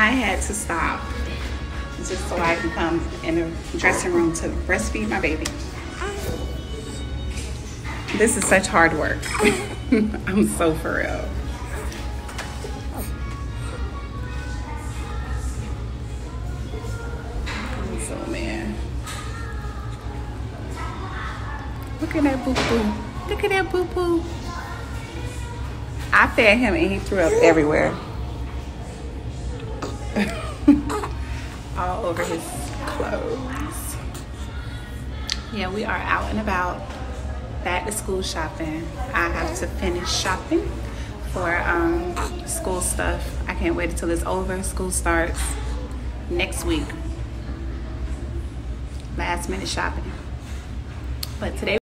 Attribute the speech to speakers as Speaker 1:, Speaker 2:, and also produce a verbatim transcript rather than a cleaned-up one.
Speaker 1: I had to stop just so I can come in the dressing room to breastfeed my baby. This is such hard work. I'm so for real. So man, look at that boo boo. Look at that boo boo. I fed him and he threw up everywhere. All over his clothes. Yeah, we are out and about, back to school shopping. I have to finish shopping for um, school stuff. I can't wait until it's over. School starts next week. Last minute shopping. But today